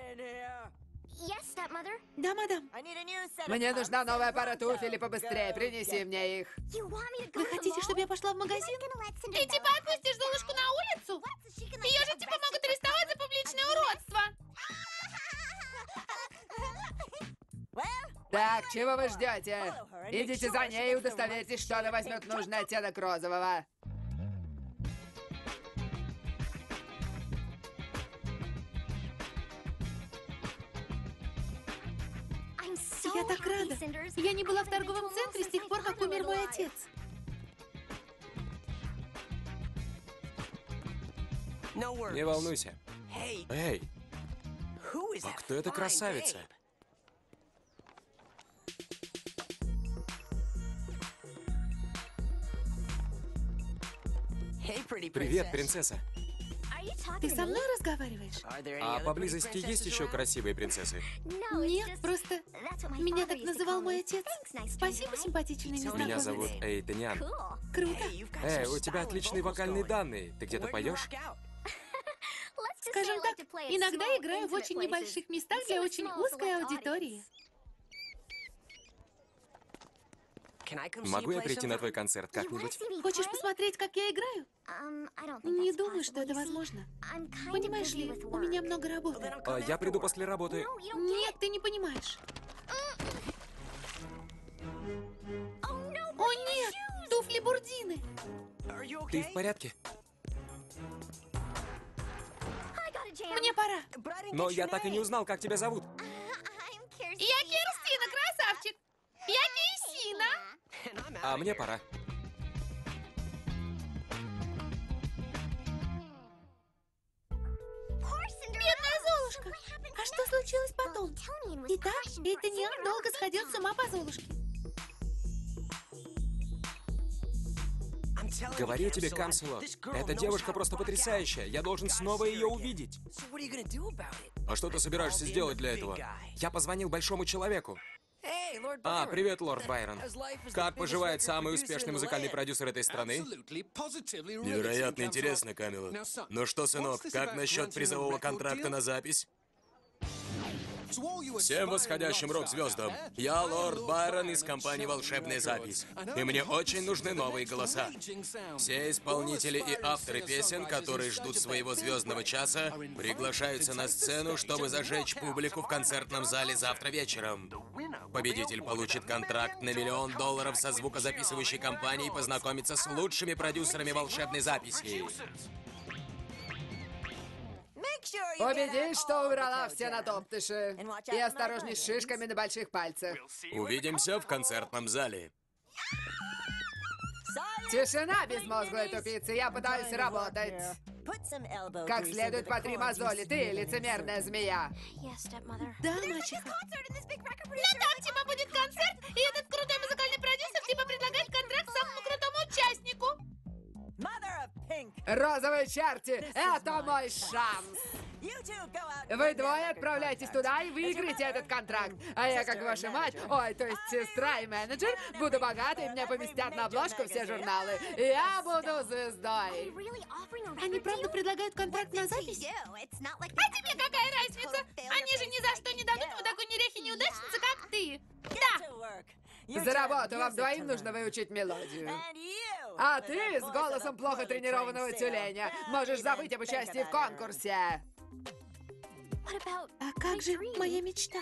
Да, мадам. Мне нужна новая пара туфель, побыстрее. Принеси мне их. Вы хотите, чтобы я пошла в магазин? Ты типа отпустишь Золушку на улицу? Ее же типа могут арестовать за публичное уродство. Так, чего вы ждете? Идите за ней и удостоверьтесь, что она возьмет нужный оттенок розового. Я так рада. Я не была в торговом центре с тех пор, как умер мой отец. Не волнуйся. Эй, А кто эта красавица? Привет, принцесса. Ты со мной разговариваешь? А поблизости есть еще красивые принцессы? Нет, просто меня так называл мой отец. Спасибо, симпатичный незнакомец. Меня зовут Эйтаниан. Круто. Эй, у тебя отличные вокальные данные. Ты где-то поешь? Скажем так, иногда играю в очень небольших местах для очень узкой аудитории. Могу я прийти на твой концерт как-нибудь? Хочешь посмотреть, как я играю? Не думаю, что это возможно. Понимаешь ли, у меня много работы. А, я приду после работы. Нет, ты не понимаешь. О нет, туфли Бурдины. Ты в порядке? Мне пора. Но я так и не узнал, как тебя зовут. Я Кирстина, красавчик. Я Кисина. А мне пора. Бедная Золушка. А что случилось потом? Итак, Эйтаниан долго сходил с ума по Золушке. Говорю тебе, Камселот, эта девушка просто потрясающая. Я должен снова ее увидеть. А что ты собираешься сделать для этого? Я позвонил большому человеку. А, привет, лорд Байрон. Как поживает самый успешный музыкальный продюсер этой страны? Невероятно интересно, Камелот. Ну что, сынок, как насчет призового контракта на запись? Всем восходящим рок-звездам. Я лорд Байрон из компании «Волшебная запись». И мне очень нужны новые голоса. Все исполнители и авторы песен, которые ждут своего звездного часа, приглашаются на сцену, чтобы зажечь публику в концертном зале завтра вечером. Победитель получит контракт на миллион долларов со звукозаписывающей компанией и познакомится с лучшими продюсерами волшебной записи. Убедись, что убрала все натоптыши. И осторожней с шишками на больших пальцах. Увидимся в концертном зале. Тишина, безмозглая тупица, я пытаюсь работать. Как следует потри мозоли, ты лицемерная змея. Да, мачеха. Ну там типа будет концерт, и этот крутой музыкальный продюсер типа предлагает контракт самому крутому участнику. Розовые черти, это мой шанс. Вы двое отправляйтесь туда и выиграете этот контракт. А я, как ваша мать, ой, то есть сестра и менеджер, буду богатой, и меня поместят на обложку все журналы. Я буду звездой. Они правда предлагают контракт на запись? А тебе какая разница? Они же ни за что не дадут вот такой неряхи-неудачнице, как ты. Да. За работу вам двоим нужно выучить мелодию. А ты с голосом плохо тренированного тюленя можешь забыть об участии в конкурсе. А как же моя мечта?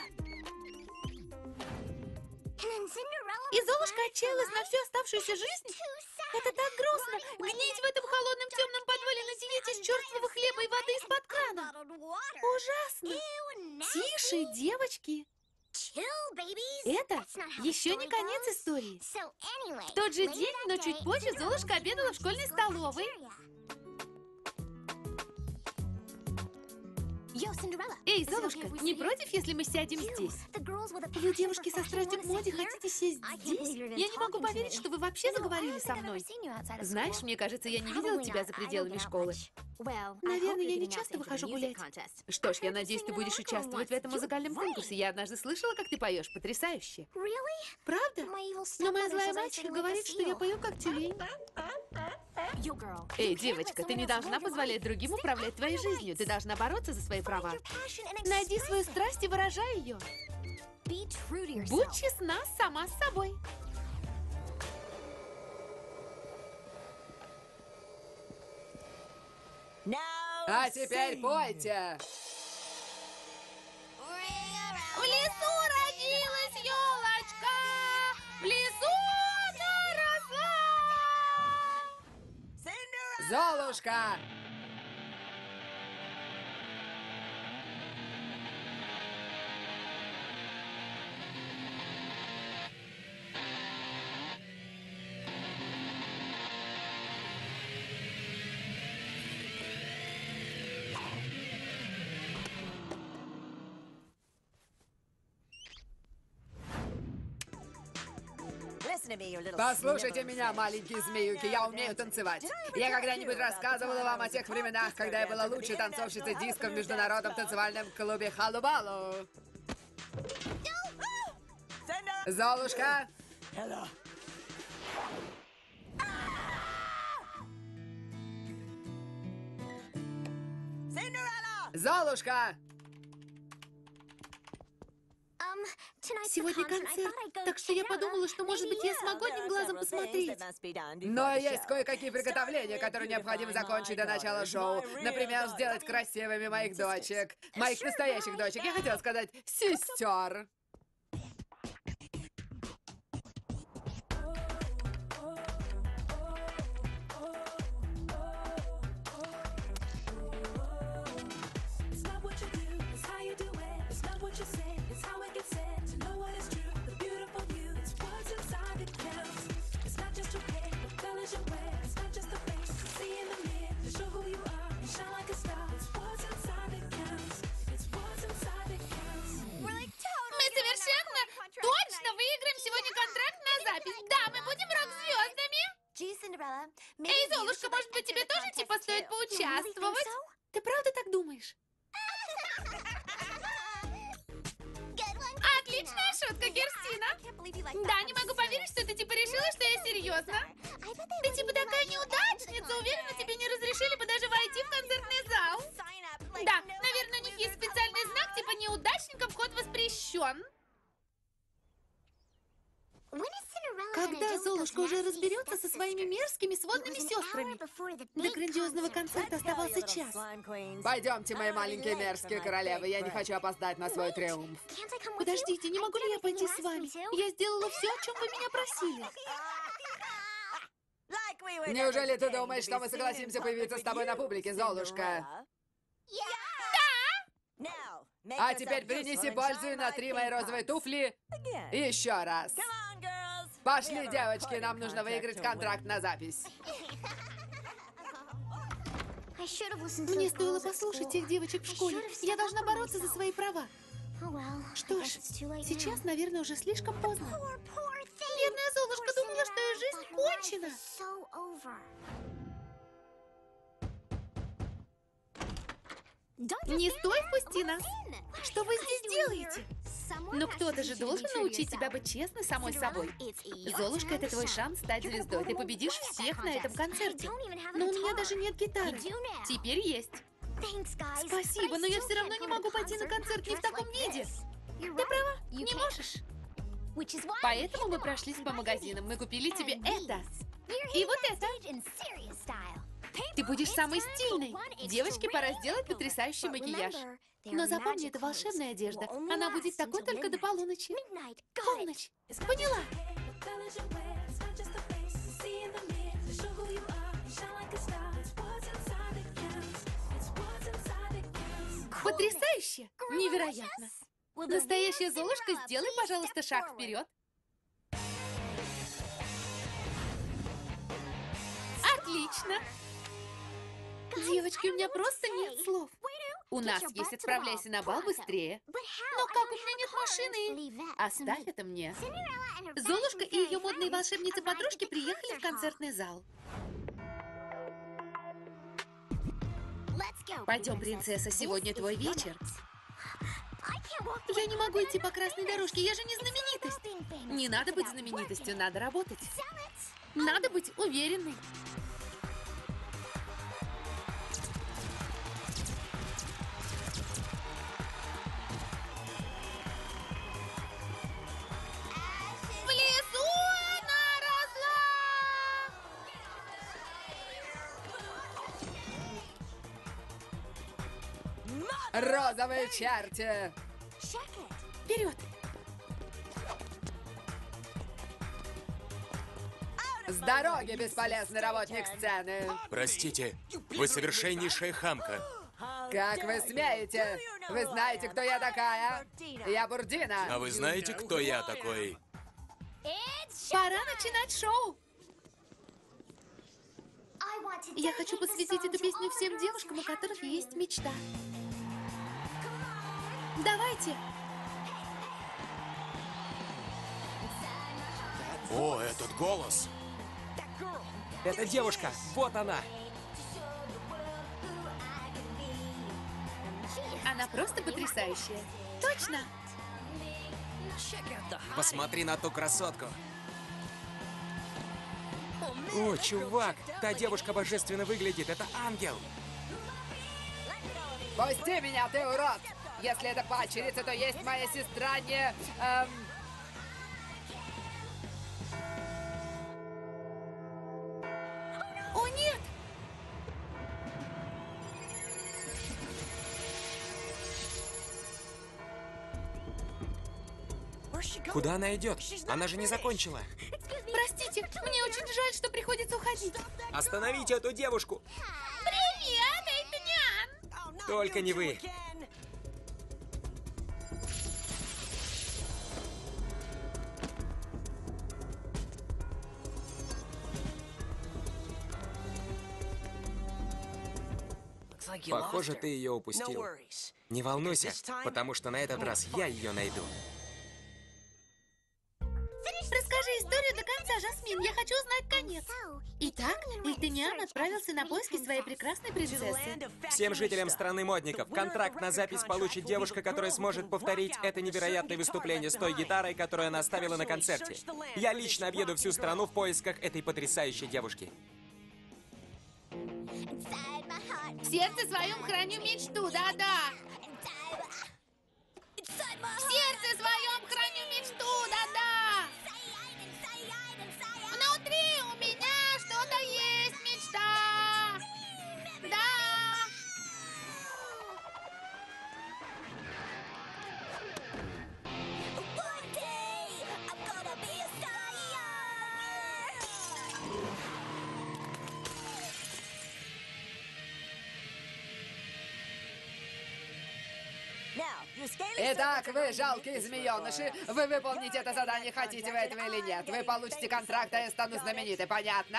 И Золушка отчаялась на всю оставшуюся жизнь? Это так грустно! Гнить в этом холодном темном подвале на диете из черствого хлеба и воды из-под крана! Ужасно! Тише, девочки! Это еще не конец истории. В тот же день, но чуть позже, Золушка обедала в школьной столовой. Эй, Золушка, не против, если мы сядем здесь? Вы, девушки со страстью к моде, хотите сесть здесь? Я не могу поверить, что вы вообще заговорили со мной. Знаешь, мне кажется, я не видела тебя за пределами школы. Наверное, я не часто выхожу гулять. Что ж, я надеюсь, ты будешь участвовать в этом музыкальном конкурсе. Я однажды слышала, как ты поешь. Потрясающе. Правда? Но моя злая мачеха говорит, что я пою как тюлень. Эй, девочка, ты не должна позволять другим управлять твоей жизнью. Ты должна бороться за свои права. Найди свою страсть и выражай ее. Будь честна сама с собой. А теперь пойте. В лесу родилась елочка, в лесу она росла. Золушка! Послушайте меня, маленькие змеюки, я умею танцевать. Я когда-нибудь рассказывала вам о тех временах, когда я была лучшей танцовщицей диска в международном танцевальном клубе Халу-Балу. Золушка! Золушка! Сегодня концерт, так что я подумала, что, может быть, я смогу одним глазом посмотреть. Но есть кое-какие приготовления, которые необходимо закончить до начала шоу. Например, сделать красивыми моих дочек. Моих настоящих дочек. Я хотела сказать сестер. It's not what you do, it's how you do it. It's not what you say, it's how it gets said. To know what is true, the beautiful you, it's what's inside that counts. It's not just your hair, what colors you wear. It's not just the face you see in the mirror. To show who you are, you shine like a star. It's what's inside that counts. It's what's inside that counts. Мы совершенно точно выиграем сегодня контракт на запись. Да, мы будем рок-звездами. Эй, Золушка, может быть, тебе тоже типа стоит поучаствовать? Ты правда так думаешь? Отличная шутка, Керстина. Да, не могу поверить, что ты типа решила, что я серьезно. Ты типа такая неудачница. Уверена, тебе не разрешили бы даже войти в концертный зал. Да, наверное, у них есть специальный знак, типа неудачникам вход воспрещен. Когда Золушка уже разберется со своими мерзкими сводными сестрами? До грандиозного концерта оставался час. Пойдемте, мои маленькие мерзкие королевы. Я не хочу опоздать на свой триумф. Подождите, не могу ли я пойти с вами? Я сделала все, о чем вы меня просили. Неужели ты думаешь, что мы согласимся появиться с тобой на публике, Золушка? А теперь принеси пользу и натри мои розовые туфли еще раз. Пошли, девочки, нам нужно выиграть контракт на запись. Мне стоило послушать тех девочек в школе. Я должна бороться за свои права. Что ж, сейчас, наверное, уже слишком поздно. Бедная Золушка думала, что ее жизнь кончена. Не стой, впусти нас. Что вы здесь делаете? Но кто-то же должен научить тебя быть честной самой собой. Золушка, это твой шанс стать звездой. Ты победишь всех на этом концерте. Но у меня даже нет гитары. Теперь есть. Спасибо, но я все равно не могу пойти на концерт не в таком виде. Ты права, не можешь. Поэтому мы прошлись по магазинам. Мы купили тебе это. И вот это. Ты будешь самой стильной. Девочке пора сделать потрясающий макияж. Но запомни, это волшебная одежда. Она будет такой только до полуночи. Полночь. Поняла. Потрясающе! Невероятно! Настоящая Золушка, сделай, пожалуйста, шаг вперед. Отлично! Девочки, у меня просто нет слов. У нас есть «Отправляйся на бал быстрее». Но как, у меня нет машины? Оставь это мне. Золушка и ее модные волшебницы-подружки приехали в концертный зал. Пойдем, принцесса, сегодня твой вечер. Я не могу идти по красной дорожке, я же не знаменитость. Не надо быть знаменитостью, надо работать. Надо быть уверенной. В лесу она росла. Розовые черти! Вперед! С дороги, бесполезный работник сцены! Простите, вы совершеннейшая хамка. Как вы смеете? Вы знаете, кто я такая? Я Бурдина. А вы знаете, кто я такой? Пора начинать шоу. Я хочу посвятить эту песню всем девушкам, у которых есть мечта. Давайте. О, этот голос! Это девушка! Вот она! Она просто потрясающая. Точно! Посмотри на ту красотку! О, чувак! Та девушка божественно выглядит! Это ангел! Пусти меня, ты урод! Если это падчерица, то есть моя сестра не... эм, О, нет! Куда она идет? Она же не закончила! Простите, мне очень жаль, что приходится уходить. Остановите эту девушку! Привет, Эйтанян! Только не вы! Похоже, ты ее упустил. Не волнуйся, потому что на этот раз я ее найду. Расскажи историю до конца, Жасмин. Я хочу узнать конец. Итак, Эйтанян отправился на поиски своей прекрасной принцессы. Всем жителям страны модников контракт на запись получит девушка, которая сможет повторить это невероятное выступление с той гитарой, которую она оставила на концерте. Я лично объеду всю страну в поисках этой потрясающей девушки. В сердце своем храню мечту, да-да. В сердце своем храню мечту, да-да. Внутри у меня что-то есть мечта. Да. Итак, вы жалкие змееныши. Вы выполните это задание, хотите вы этого или нет. Вы получите контракт, а я стану знаменитой, понятно?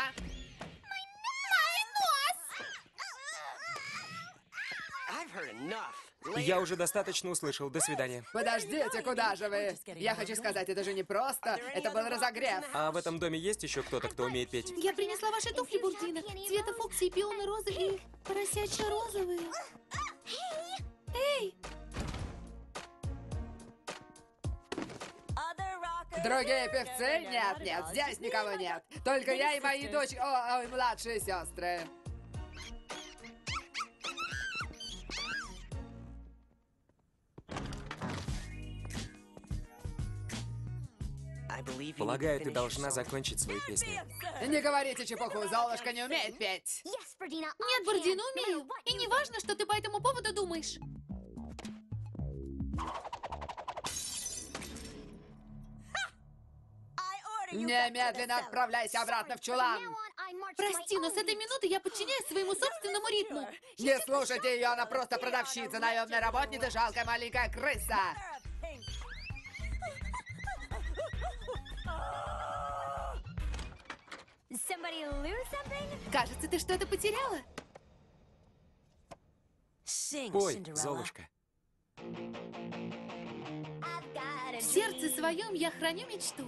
Я уже достаточно услышал. До свидания. Подождите, куда же вы? Я хочу сказать, это же не просто. Это был разогрев. А в этом доме есть еще кто-то, кто умеет петь? Я принесла ваши туфли, Бурдина. Цвета фуксии, пионы розы и поросячьи розовые. Эй! Другие певцы? Нет, нет, здесь никого нет. Только я и мои дочери, о, о, младшие сестры. Полагаю, ты должна закончить свою песню. Не говорите чепуху, Золушка не умеет петь. Нет, Бурдина, умею. И не важно, что ты по этому поводу думаешь. Немедленно отправляйся обратно в чулан. Прости, но с этой минуты я подчиняюсь своему собственному ритму. Не слушайте ее, она просто продавщица, наемная работница, жалкая маленькая крыса. Кажется, ты что-то потеряла. Пой, Золушка. В сердце своем я храню мечту.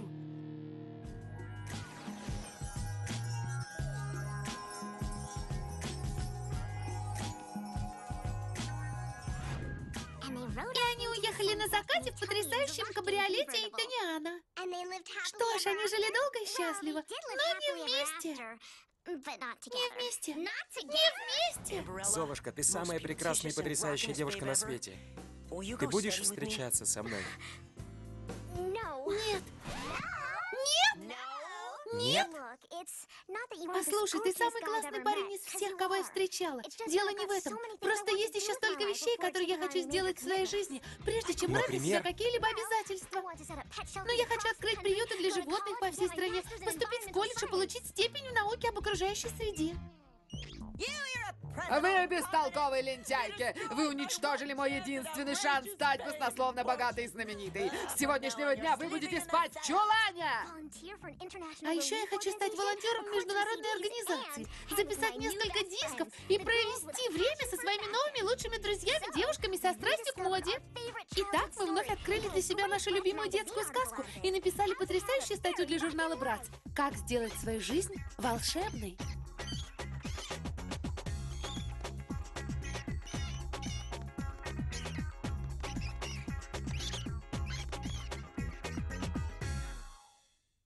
И они уехали на закате в потрясающем кабриолете Эйтаняна. Что ж, они жили долго и счастливо, но не вместе. Не вместе. Не вместе. Золушка, ты самая прекрасная и потрясающая девушка на свете. Ты будешь встречаться со мной? Нет. Нет? Послушай, ты самый классный парень из всех, кого я встречала. Дело не в этом. Просто есть еще столько вещей, которые я хочу сделать в своей жизни, прежде чем брать на себя Например? какие-либо обязательства. Но я хочу открыть приюты для животных по всей стране, поступить в колледж и получить степень в науке об окружающей среде. Вы бестолковые лентяйки! Вы уничтожили мой единственный шанс стать баснословно богатой и знаменитой. С сегодняшнего дня вы будете спать в чулане! А еще я хочу стать волонтером международной организации, записать несколько дисков и провести время со своими новыми лучшими друзьями, девушками со страстью к моде. Итак, мы вновь открыли для себя себя нашу любимую детскую сказку и написали потрясающую статью для журнала «Братс». Как сделать свою жизнь волшебной.